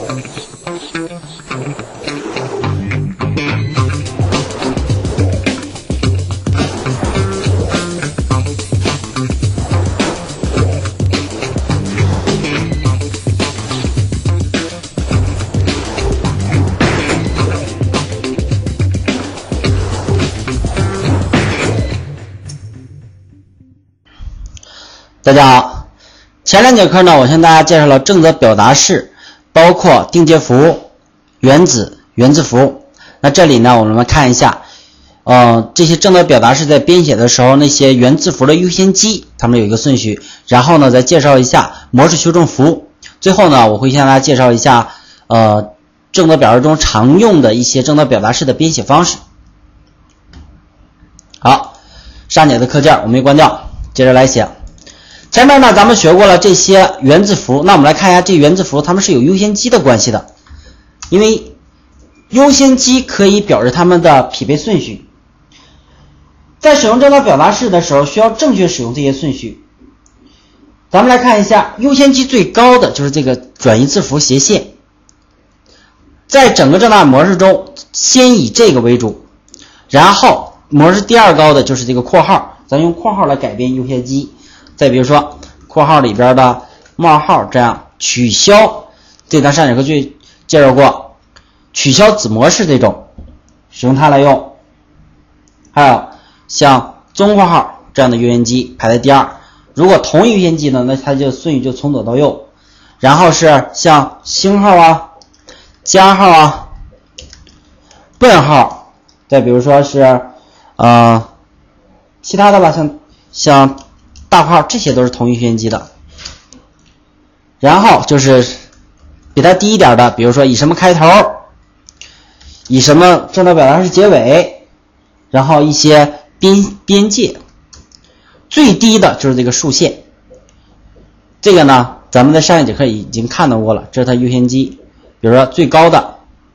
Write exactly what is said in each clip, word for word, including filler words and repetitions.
大家好，前两节课呢，我向大家介绍了正则表达式，包括定介符、原子、原字符。那这里呢，我们看一下，呃，这些正则表达式在编写的时候，那些原字符的优先级，它们有一个顺序。然后呢，再介绍一下模式修正符。最后呢，我会向大家介绍一下，呃，正则表达中常用的一些正则表达式的编写方式。好，上节的课件我没关掉，接着来写。前面呢，咱们学过了这些原字符，那我们来看一下这原字符，它们是有优先级的关系的，因为优先级可以表示它们的匹配顺序。在使用正则表达式的时候，需要正确使用这些顺序。咱们来看一下，优先级最高的就是这个转移字符斜线，在整个正大模式中，先以这个为主，然后模式第二高的就是这个括号，咱用括号来改变优先级。再比如说括号里边的冒号，这样取消，这咱上节课就介绍过，取消子模式这种使用它来用。还有像中括号这样的优先级排在第二，如果同一优先级呢，那它就顺序就从左到右。然后是像星号啊、加号啊、顿号，再比如说是呃其他的吧，像像大括号，这些都是同一优先级的。然后就是比它低一点的，比如说以什么开头，以什么正则表达式结尾，然后一些边边界。最低的就是这个竖线，这个呢咱们在上一节课已经看到过了，这是它优先级。比如说最高的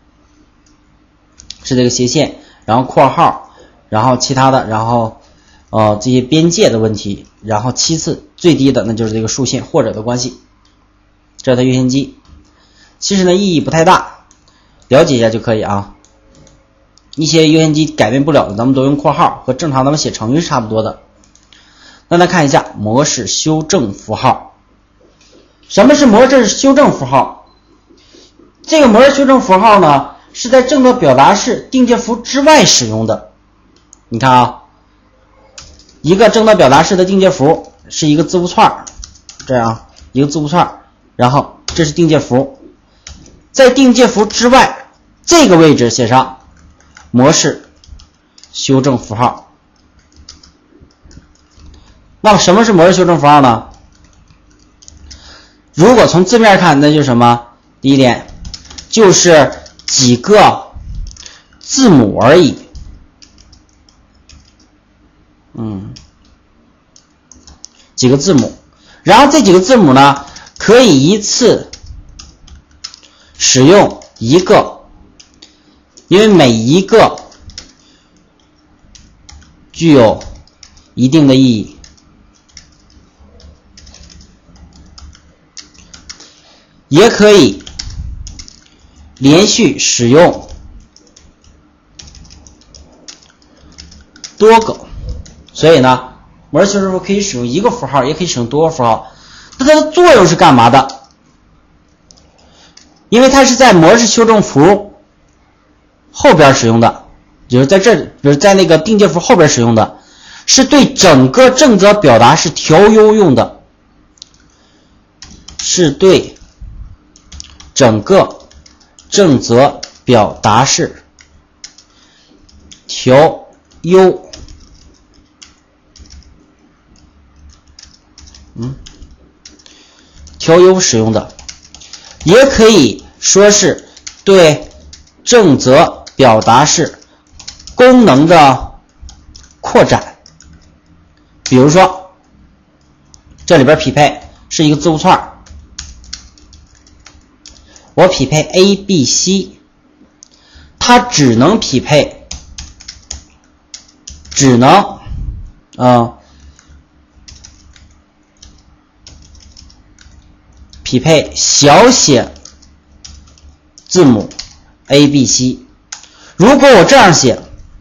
是这个斜线，然后括号，然后其他的，然后呃这些边界的问题，然后其次最低的那就是这个竖线或者的关系，这是它优先级。其实呢意义不太大，了解一下就可以啊。一些优先级改变不了的，咱们都用括号，和正常咱们写程序是差不多的。那来看一下模式修正符号。什么是模式修正符号？这个模式修正符号呢，是在正则表达式定介符之外使用的。你看啊，一个正则表达式的定介符是一个字符串，这样一个字符串，然后这是定介符，在定介符之外这个位置写上模式修正符号。那么什么是模式修正符号呢？如果从字面看，那就是什么？第一点就是几个字母而已。嗯，几个字母，然后这几个字母呢，可以一次使用一个，因为每一个具有一定的意义。也可以连续使用多个，所以呢，模式修正符可以使用一个符号，也可以使用多个符号。那它的作用是干嘛的？因为它是在模式修正符后边使用的，就是在这，比如在那个定介符后边使用的，是对整个正则表达式调优用的，是对整个正则表达式调优，嗯，调优使用的，也可以说是对正则表达式功能的扩展。比如说，这里边匹配是一个字符串。我匹配 A、B、C， 它只能匹配，只能，呃，匹配小写字母 A B C。如果我这样写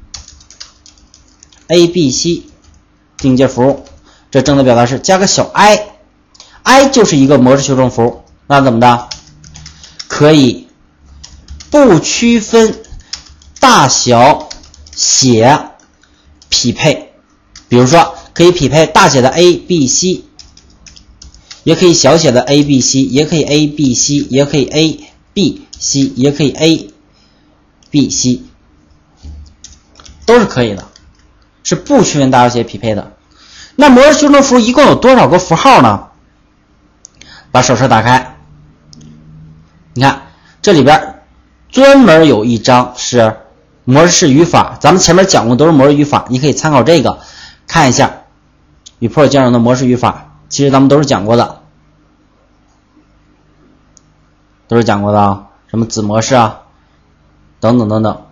A B C 定节符，这正的表达式加个小 i，i 就是一个模式修正符，那怎么的？可以不区分大小写匹配，比如说可以匹配大写的 A B C， 也可以小写的 A B C， 也可以 A B C， 也可以 A B C， 也可以 A B C， 都是可以的，是不区分大小写匹配的。那模式修正符一共有多少个符号呢？把手册打开，你看这里边专门有一章是模式语法，咱们前面讲过都是模式语法，你可以参考这个看一下与普尔兼容的模式语法，其实咱们都是讲过的，都是讲过的啊，什么子模式啊，等等等等。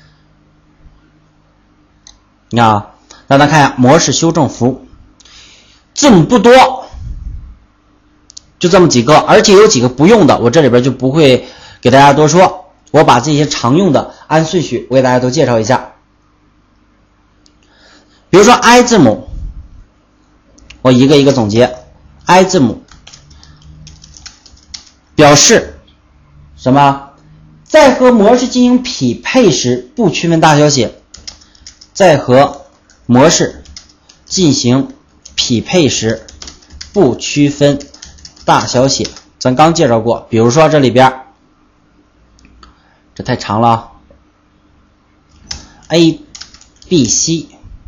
你看啊，大家看一下模式修正符，字母不多，就这么几个，而且有几个不用的，我这里边就不会给大家多说，我把这些常用的按顺序我给大家都介绍一下。比如说 I 字母，我一个一个总结。 I 字母表示什么？在和模式进行匹配时不区分大小写，在和模式进行匹配时不区分大小写，咱刚介绍过。比如说这里边这太长了 A B C，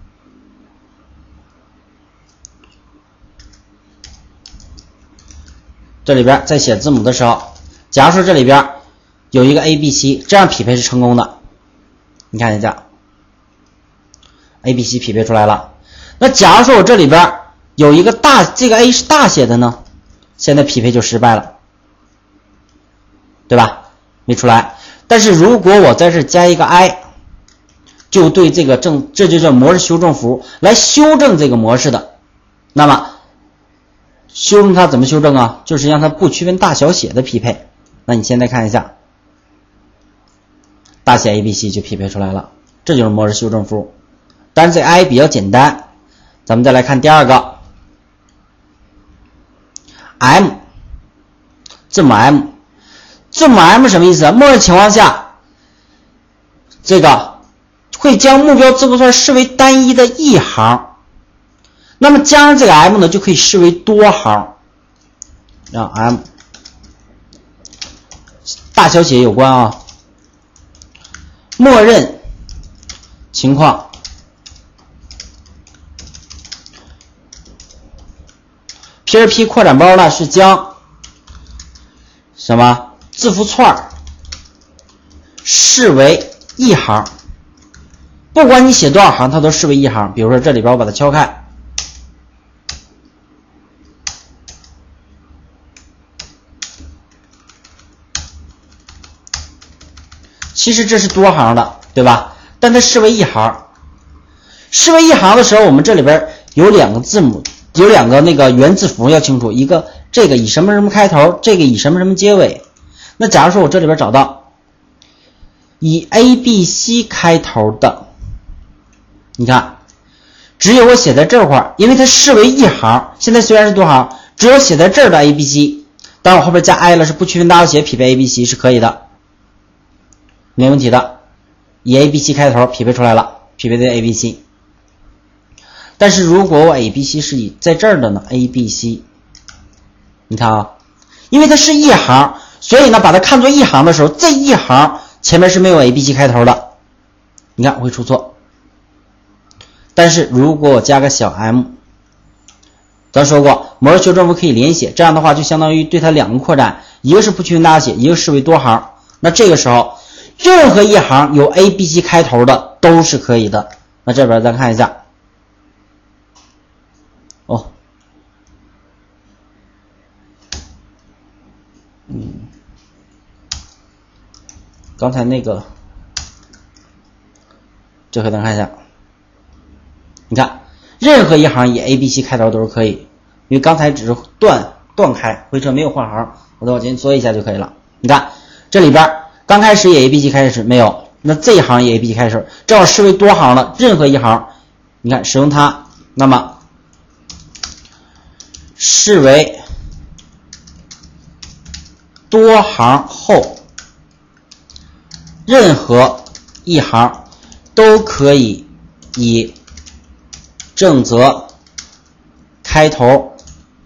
这里边在写字母的时候，假如说这里边有一个 A B C， 这样匹配是成功的，你看一下 A B C 匹配出来了。那假如说我这里边有一个大，这个 A 是大写的呢，现在匹配就失败了，对吧？没出来。但是如果我在这加一个 I， 就对这个正，这就叫模式修正符，来修正这个模式的。那么修正它怎么修正啊？就是让它不区分大小写的匹配。那你现在看一下，大写 A B C 就匹配出来了，这就是模式修正符。但是这 I 比较简单，咱们再来看第二个 M， 字母 M， 字母 M 什么意思啊？默认情况下，这个会将目标字符串视为单一的一行，那么加上这个 M 呢，就可以视为多行，让 M 大小写有关啊。默认情况P R P 扩展包呢是将什么字符串视为一行，不管你写多少行它都视为一行。比如说这里边我把它敲开，其实这是多行的，对吧？但它视为一行，视为一行的时候，我们这里边有两个字母，有两个那个元字符要清楚，一个这个以什么什么开头，这个以什么什么结尾。那假如说我这里边找到以 A B C 开头的，你看只有我写在这块儿，因为它视为一行，现在虽然是多行，只有写在这儿的 A B C， 当我后边加 I 了，是不区分大小写匹配 A B C 是可以的，没问题的，以 A B C 开头匹配出来了，匹配的 A B C。 但是如果我 A B C 是以在这儿的呢 A B C， 你看啊，因为它是一行，所以呢把它看作一行的时候，这一行前面是没有 A B C 开头的，你看会出错。但是如果我加个小 m， 咱说过模式修正符可以连写，这样的话就相当于对它两个扩展，一个是不区分大小写，一个视为多行。那这个时候任何一行有 A B C 开头的都是可以的。那这边咱看一下哦，嗯，刚才那个这回咱看一下，你看任何一行以 A B C 开头都是可以，因为刚才只是断断开回车没有换行，我再往前缩一下就可以了。你看这里边刚开始也 A B C 开始没有，那这一行也 A B C 开始，正好视为多行的任何一行，你看使用它，那么视为多行后任何一行都可以以正则开头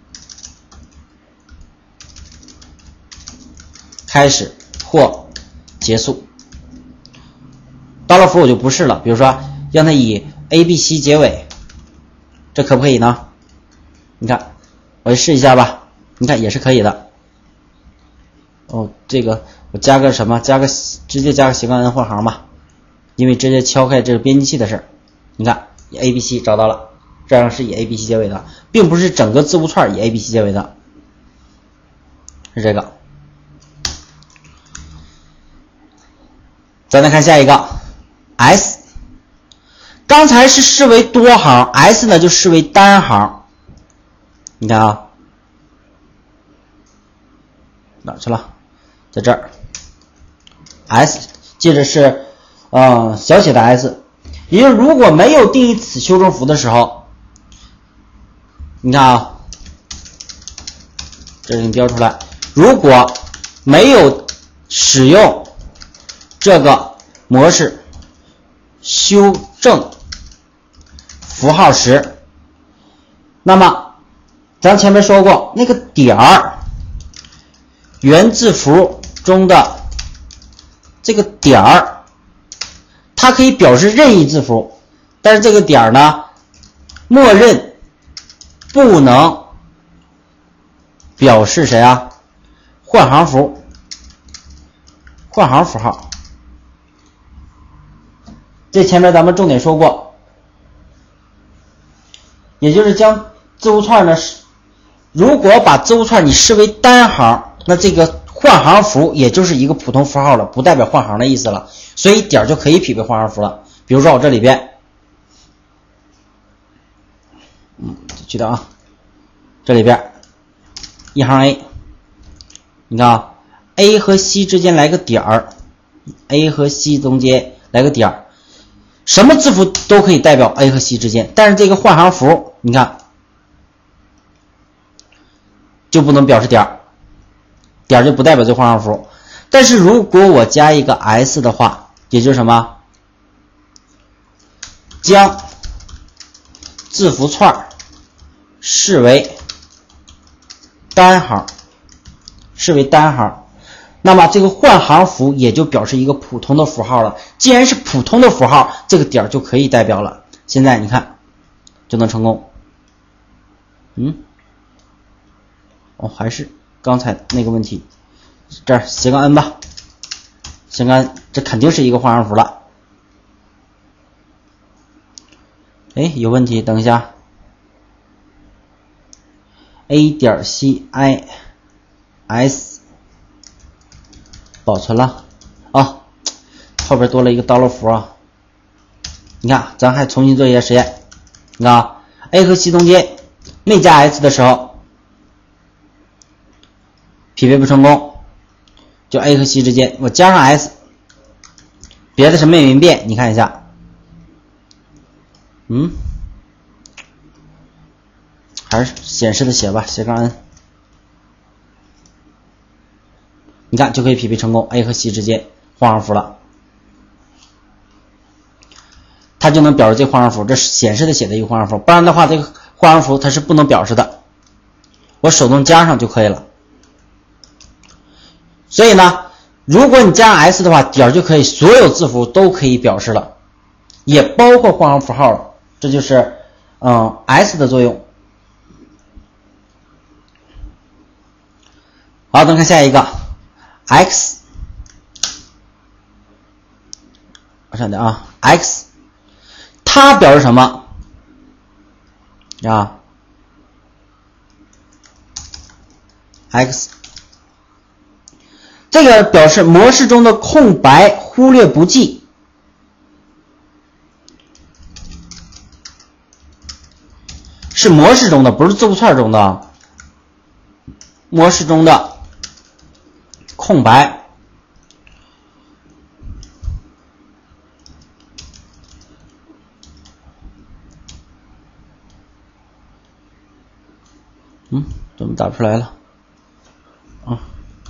开始或结束。刀了符我就不是了，比如说让它以 A B C 结尾，这可不可以呢？你看我试一下吧，你看也是可以的。哦，这个我加个什么，加个直接加个斜杠 N 换行吧，因为直接敲开这是编辑器的事儿。你看 A B C 找到了，这样是以 A B C 结尾的，并不是整个字符串以 A B C 结尾的，是这个。咱再看下一个 S， 刚才是视为多行 ，S 呢就视为单行。你看啊，哪去了？在这儿 ，S 接着是呃小写的 S， 也就是如果没有定义此修正符的时候，你看啊，这给你标出来，如果没有使用这个模式修正符号时，那么咱前面说过，那个点儿元字符中的这个点儿，它可以表示任意字符，但是这个点儿呢，默认不能表示谁啊？换行符，换行符号。这前面咱们重点说过，也就是将字符串呢，如果把字符串你视为单行，那这个换行符也就是一个普通符号了，不代表换行的意思了，所以点就可以匹配换行符了。比如说我这里边，嗯，去掉啊，这里边一行 A， 你看啊 ，A 和 C 之间来个点儿 ，A 和 C 中间来个点儿。什么字符都可以代表 A 和 C 之间，但是这个换行符，你看就不能表示点儿，点儿就不代表这换行符。但是如果我加一个 S 的话，也就是什么，将字符串视为单行，视为单行。那么这个换行符也就表示一个普通的符号了。既然是普通的符号，这个点就可以代表了。现在你看就能成功。嗯，哦，还是刚才那个问题。这儿斜杠 N 吧，斜杠 N， 这肯定是一个换行符了。哎，有问题，等一下。A 点 C I S。保存了啊，后边多了一个刀了符啊。你看，咱还重新做一下实验。你看啊 ，A 和 C 中间没加 S 的时候，匹配不成功，就 A 和 C 之间我加上 S， 别的什么也没变。你看一下，嗯，还是显示的写吧，斜杠 N。你看就可以匹配成功 ，A 和 C 之间换行符了，它就能表示这换行符，这是显示的写的一个换行符，不然的话这个换行符它是不能表示的，我手动加上就可以了。所以呢，如果你加上 S 的话，点就可以所有字符都可以表示了，也包括换行符号了，这就是嗯 S 的作用。好，咱看下一个。X， 往上点啊 ，X， 它表示什么啊 ？X， 这个表示模式中的空白忽略不计，是模式中的，不是字符串中的，模式中的空白打不出来了？啊，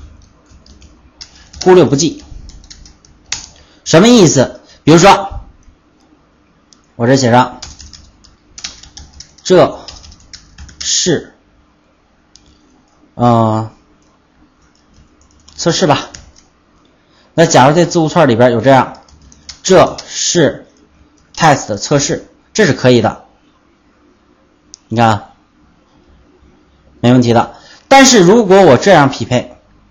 忽略不计，什么意思？比如说，我这写上，这是，呃，测试吧。那假如在字符串里边有这样，这是 test 测试，这是可以的。你看，没问题的。但是如果我这样匹配，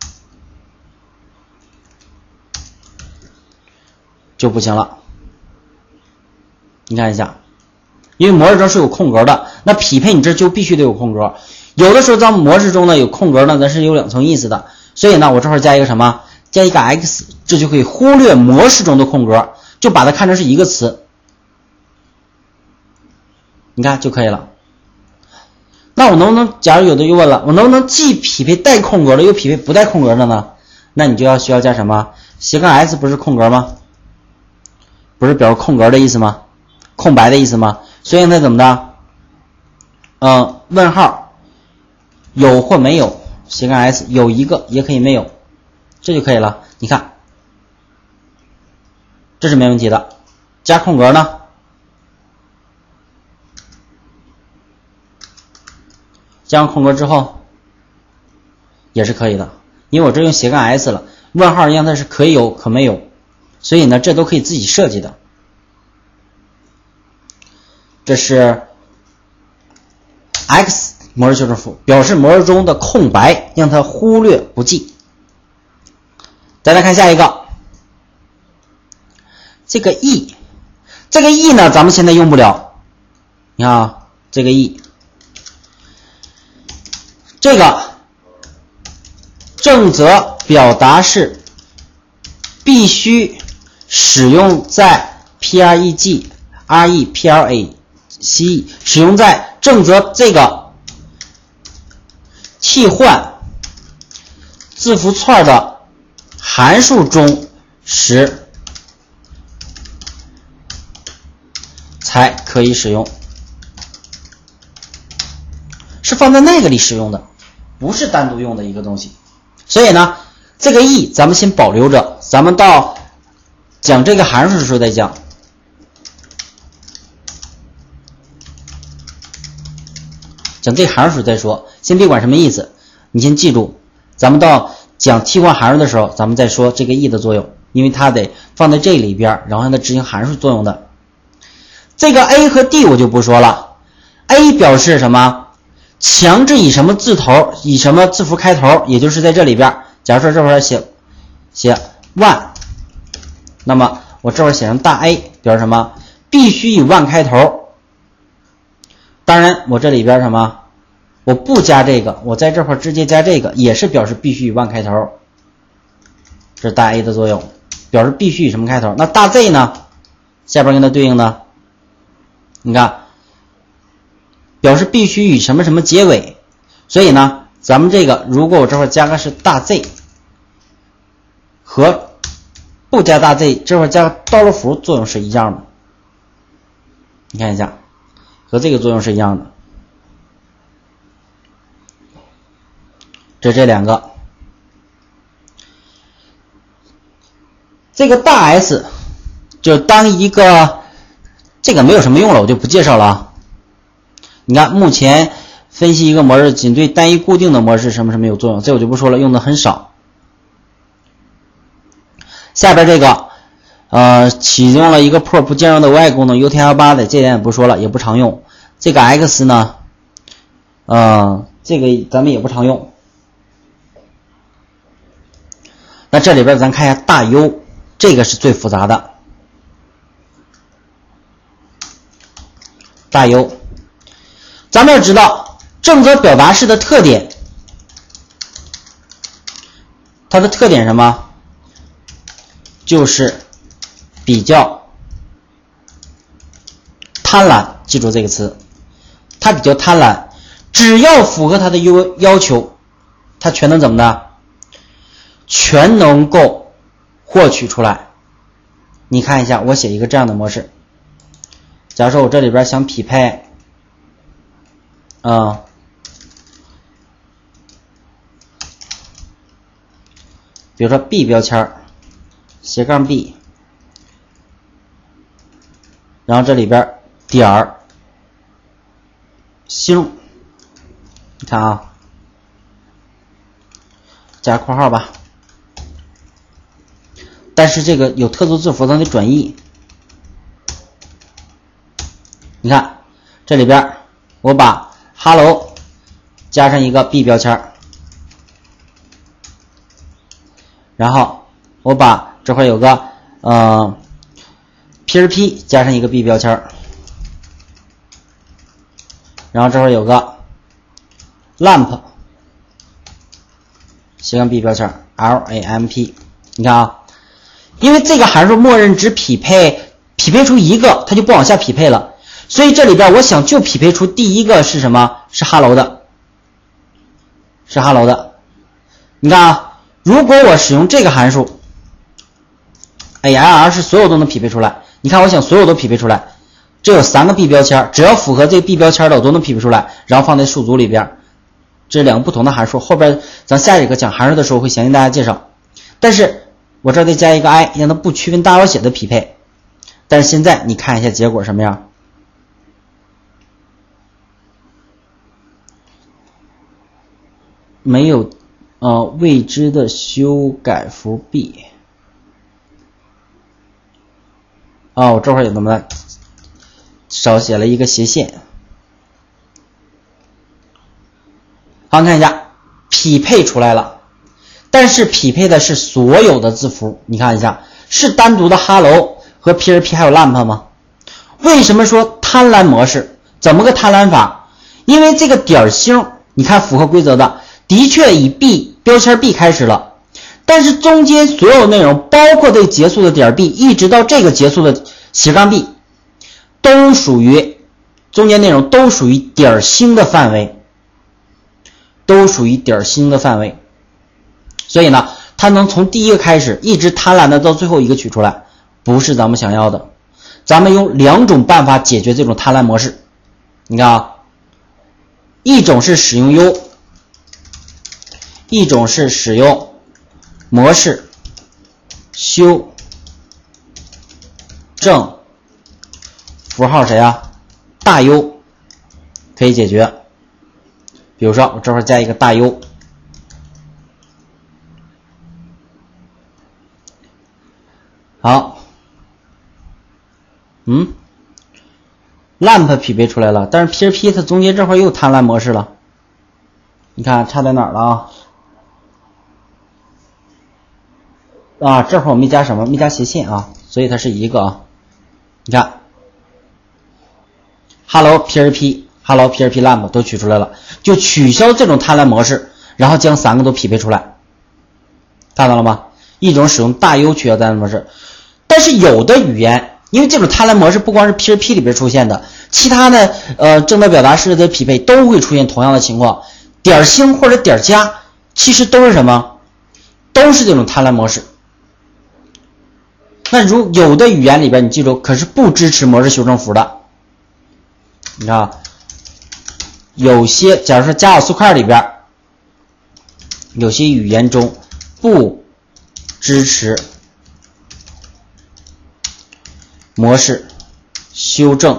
就不行了。你看一下，因为模式中是有空格的，那匹配你这就必须得有空格。有的时候咱们模式中呢有空格呢，咱是有两层意思的，所以呢我这会儿加一个什么？加一个 x， 这就可以忽略模式中的空格，就把它看成是一个词。你看就可以了。那我能不能，假如有的又问了，我能不能既匹配带空格的，又匹配不带空格的呢？那你就要需要加什么？斜杠 s 不是空格吗？不是表示空格的意思吗？空白的意思吗？所以它怎么的？嗯，问号有或没有，斜杠 s 有一个也可以没有，这就可以了。你看，这是没问题的。加空格呢？加上空格之后也是可以的，因为我这用斜杠 s 了，问号一样它是可以有可没有，所以呢这都可以自己设计的。这是 x 模式修正符，表示模式中的空白，让它忽略不计。再来看下一个，这个 e， 这个 e 呢咱们现在用不了，你看啊，这个 e。这个正则表达式必须使用在 preg、replace 使用在正则这个替换字符串的函数中时才可以使用，是放在那个里使用的，不是单独用的一个东西。所以呢这个 e 咱们先保留着，咱们到讲这个函数的时候再讲。讲这个函数再说，先别管什么意思，你先记住，咱们到讲替换函数的时候咱们再说这个 e 的作用，因为它得放在这里边，然后让它执行函数作用的。这个 a 和 d 我就不说了， a 表示什么？强制以什么字头，以什么字符开头，也就是在这里边，假如说这会儿写写 one， 那么我这会儿写成大 A 表示什么？必须以 one 开头。当然我这里边什么？我不加这个，我在这块直接加这个，也是表示必须以 one 开头。这是大 A 的作用，表示必须以什么开头。那大 Z 呢？下边跟它对应的，你看表示必须以什么什么结尾，所以呢咱们这个如果我这会加个是大 Z 和不加大 Z 这会加个刀勒符作用是一样的，你看一下和这个作用是一样的。这这两个，这个大 S 就当一个，这个没有什么用了，我就不介绍了啊。你看目前分析一个模式仅对单一固定的模式什么什么有作用，这我就不说了，用的很少。下边这个呃启用了一个 per 不兼容的 Y 功能 U T F 八 的，这点也不说了，也不常用。这个 X 呢呃这个咱们也不常用。那这里边咱看一下大 U， 这个是最复杂的。大 U， 咱们要知道正则表达式的特点，它的特点是什么？就是比较贪婪，记住这个词，它比较贪婪，只要符合它的要要求，它全能怎么的？全能够获取出来。你看一下，我写一个这样的模式，假如说我这里边想匹配，嗯， 比如说 B 标签斜杠 B， 然后这里边点儿星，你看啊，加括号吧。但是这个有特殊字符，它得转译。你看这里边，我把 hello 加上一个 B 标签，然后我把这块有个呃 P R P 加上一个 B 标签，然后这块有个 lamp 斜杠 B 标签 L A M P， 你看啊，因为这个函数默认只匹配匹配出一个，它就不往下匹配了。所以这里边我想就匹配出第一个是什么？是 hello 的，是 hello 的。你看啊，如果我使用这个函数 A L R 是所有都能匹配出来。你看我想所有都匹配出来，这有三个 B 标签，只要符合这个 B 标签的我都能匹配出来，然后放在数组里边。这两个不同的函数，后边咱下一个讲函数的时候会详细大家介绍。但是我这儿再加一个 i， 让它不区分大小写的匹配。但是现在你看一下结果什么样？没有呃未知的修改符 B。哦，我这会儿有怎么了？少写了一个斜线。好，看一下，匹配出来了，但是匹配的是所有的字符。你看一下，是单独的 hello 和 P R P 还有 lamp 吗？为什么说贪婪模式？怎么个贪婪法？因为这个点星，你看符合规则的，的确以 B 标签 B 开始了，但是中间所有内容，包括这结束的点 B， 一直到这个结束的斜杠 B， 都属于中间内容都属于点星的范围，都属于点星的范围。所以呢，它能从第一个开始一直贪婪的到最后一个取出来，不是咱们想要的。咱们用两种办法解决这种贪婪模式。你看啊，一种是使用 U， 一种是使用模式修正符号谁啊？大 U 可以解决。比如说我这会儿加一个大 U， 好，嗯 lamp 匹配出来了，但是 P R P 它中间这块又贪婪模式了。你看差在哪儿了啊？啊，这会儿我没加什么，没加斜线啊，所以它是一个啊。你看 hello P R P hello P R P lamp 都取出来了，就取消这种贪婪模式，然后将三个都匹配出来，看到了吗？一种使用大 U 取消贪婪模式，但是有的语言，因为这种贪婪模式不光是 P R P 里边出现的，其他的呃正在表达式的匹配都会出现同样的情况，点星或者点加其实都是什么？都是这种贪婪模式。那如有的语言里边，你记住，可是不支持模式修正符的。你看啊，有些假如说加号素块里边，有些语言中不支持模式修正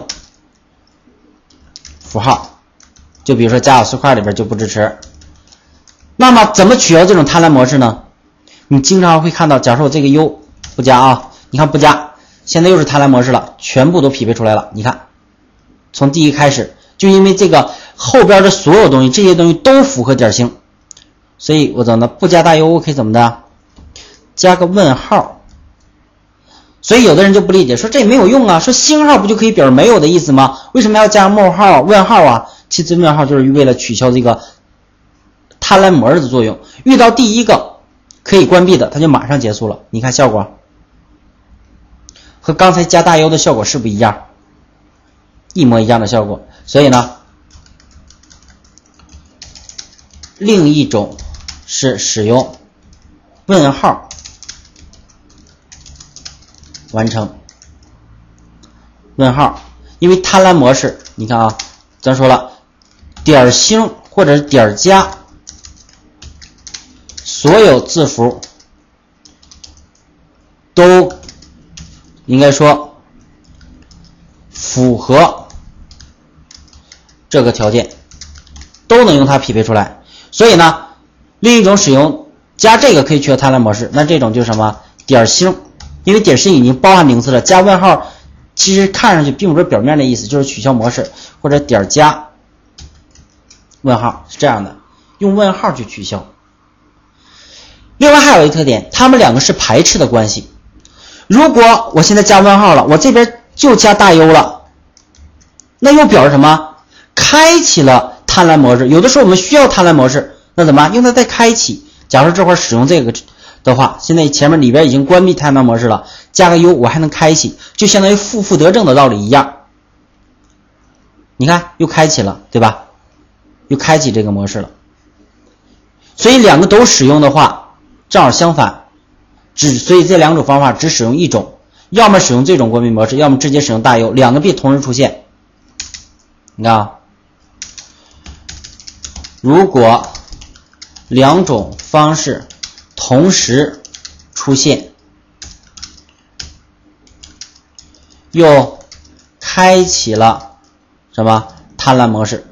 符号，就比如说加号素块里边就不支持。那么怎么取消这种贪婪模式呢？你经常会看到，假如说我这个 U 不加啊，你看不加，现在又是贪婪模式了，全部都匹配出来了。你看，从第一开始，就因为这个后边的所有东西，这些东西都符合点星，所以我怎么的不加大 U， 我可以怎么的加个问号。所以有的人就不理解，说这也没有用啊，说星号不就可以表示没有的意思吗？为什么要加冒号问号啊？其实问号就是为了取消这个贪婪模式的作用，遇到第一个可以关闭的，它就马上结束了。你看效果和刚才加大 U 的效果是不一样，一模一样的效果。所以呢，另一种是使用问号完成问号，因为贪婪模式，你看啊，咱说了点星或者点加，所有字符都应该说符合这个条件，都能用它匹配出来。所以呢，另一种使用加这个可以取消贪婪模式，那这种就是什么点星，因为点星已经包含名词了，加问号其实看上去并不是表面的意思，就是取消模式，或者点加问号是这样的，用问号去取消。另外还有一个特点，它们两个是排斥的关系。如果我现在加问号了，我这边就加大 U 了，那又表示什么？开启了贪婪模式。有的时候我们需要贪婪模式，那怎么用它再开启？假如这块使用这个的话，现在前面里边已经关闭贪婪模式了，加个 U 我还能开启，就相当于负负得正的道理一样。你看又开启了，对吧？又开启这个模式了。所以两个都使用的话，正好相反，只所以这两种方法只使用一种，要么使用这种关闭模式，要么直接使用大 U， 两个必同时出现。你看啊，如果两种方式同时出现，又开启了什么贪婪模式，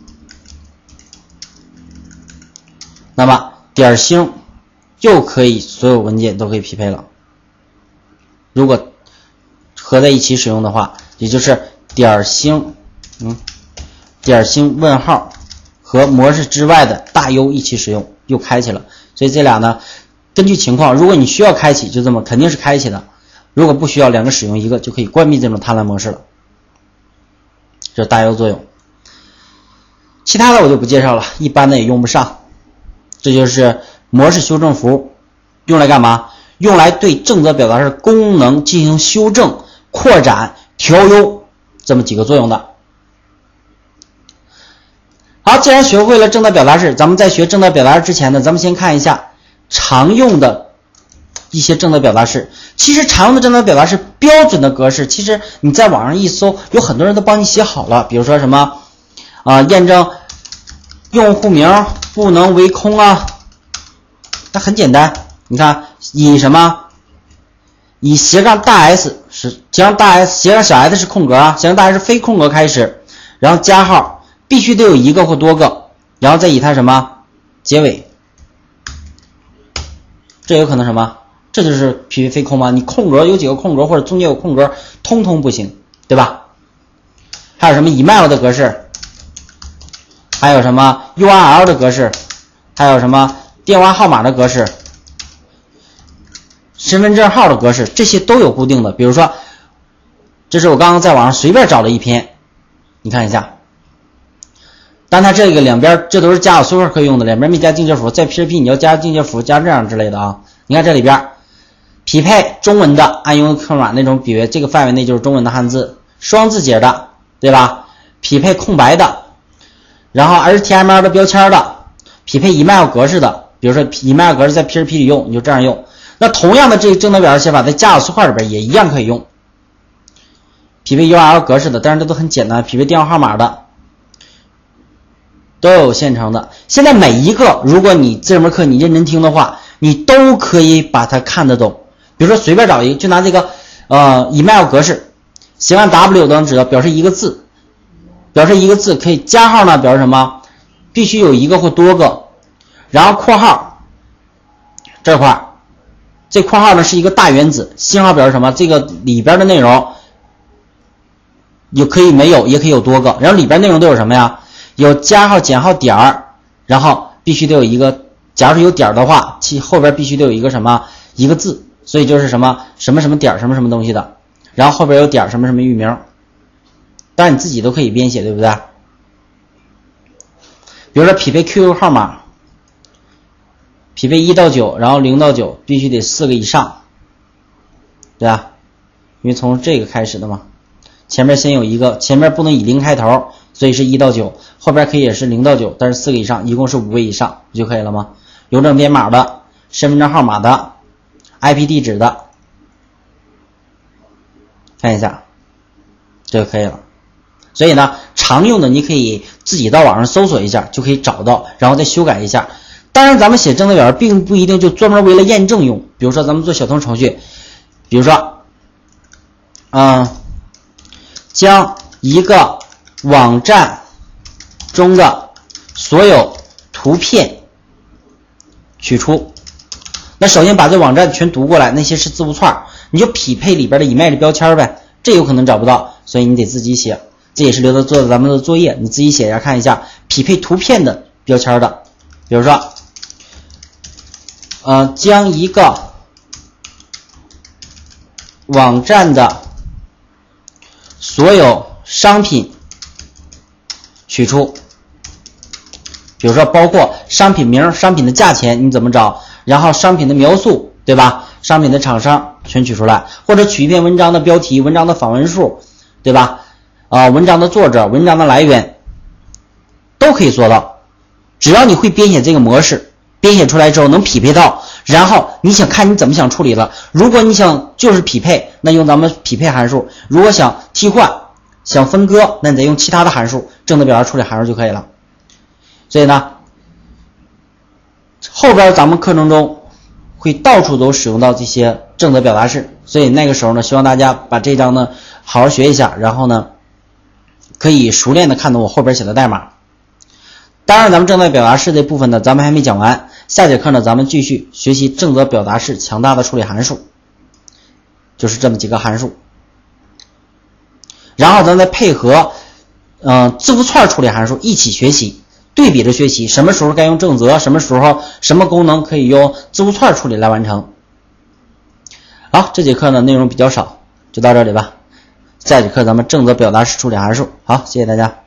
那么点星又可以所有文件都可以匹配了。如果合在一起使用的话，也就是点星嗯点星问号和模式之外的大 U 一起使用，又开启了。所以这俩呢，根据情况，如果你需要开启，就这么肯定是开启的；如果不需要，两个使用一个就可以关闭这种贪婪模式了。这是大 U 作用。其他的我就不介绍了，一般的也用不上。这就是模式修正符，用来干嘛？用来对正则表达式功能进行修正、扩展、调优这么几个作用的。好，既然学会了正则表达式，咱们在学正则表达式之前呢，咱们先看一下常用的一些正则表达式。其实常用的正则表达式标准的格式，其实你在网上一搜，有很多人都帮你写好了。比如说什么啊、呃，验证用户名不能为空啊，那很简单。你看，以什么？以斜杠大 S 是斜杠大 S 斜杠小 S 是空格啊，斜杠大 S 非空格开始，然后加号，必须得有一个或多个，然后再以它什么结尾。这有可能什么？这就是匹配非空吗？你空格有几个空格或者中间有空格，通通不行，对吧？还有什么 email 的格式，还有什么 U R L 的格式，还有什么电话号码的格式，身份证号的格式，这些都有固定的。比如说，这是我刚刚在网上随便找了一篇，你看一下。但它这个两边这都是加有缩块可以用的，两边没加定节符，在 P H P 你要加定节符，加这样之类的啊。你看这里边匹配中文的按用克码那种比为这个范围内就是中文的汉字，双字节的，对吧？匹配空白的，然后 H T M L 的标签的，匹配 email 格式的，比如说 email 格式在 P H P 里用，你就这样用。那同样的这个正则表达写法在加有缩块里边也一样可以用。匹配 U R L 格式的，当然这都很简单，匹配电话号码的都有现成的。现在每一个，如果你这门课你认真听的话，你都可以把它看得懂。比如说随便找一个，就拿这个呃 email 格式，斜杠 W 都能知道，表示一个字，表示一个字可以加号呢，表示什么？必须有一个或多个，然后括号这块，这括号呢是一个大原子，星号表示什么？这个里边的内容有可以没有，也可以有多个，然后里边内容都有什么呀？有加号、减号、点儿，然后必须得有一个，假如是有点的话，其后边必须得有一个什么一个字，所以就是什么什么什么点什么什么东西的，然后后边有点什么什么域名，当然你自己都可以编写，对不对？比如说匹配 Q Q 号码，匹配一到九，然后零到九，必须得四个以上，对吧？因为从这个开始的嘛，前面先有一个，前面不能以零开头，所以是一到九，后边可以也是零到九，但是四个以上，一共是五个以上，不就可以了吗？邮政编码的，身份证号码的， I P 地址的，看一下，这就可以了。所以呢，常用的你可以自己到网上搜索一下，就可以找到，然后再修改一下。当然咱们写正则表并不一定就专门为了验证用，比如说咱们做小通程序， 比如说，嗯，将一个网站中的所有图片取出。那首先把这网站全读过来，那些是字符串，你就匹配里边的 image 标签呗，这有可能找不到，所以你得自己写。这也是留着做咱们的作业，你自己写一下看一下匹配图片的标签的。比如说，呃，将一个网站的所有商品取出，比如说包括商品名、商品的价钱你怎么找，然后商品的描述，对吧？商品的厂商全取出来，或者取一篇文章的标题、文章的访问数，对吧？啊、呃，文章的作者、文章的来源都可以做到。只要你会编写这个模式，编写出来之后能匹配到，然后你想看你怎么想处理了。如果你想就是匹配，那用咱们匹配函数；如果想替换、想分割，那你再用其他的函数，正则表达处理函数就可以了。所以呢，后边咱们课程中会到处都使用到这些正则表达式，所以那个时候呢，希望大家把这章呢好好学一下，然后呢可以熟练的看懂我后边写的代码。当然咱们正则表达式这部分呢咱们还没讲完，下节课呢咱们继续学习正则表达式强大的处理函数，就是这么几个函数，然后咱再配合嗯、呃、字符串处理函数一起学习，对比着学习，什么时候该用正则，什么时候什么功能可以用字符串处理来完成。好，这节课呢内容比较少，就到这里吧。下节课咱们正则表达式处理函数。好，谢谢大家。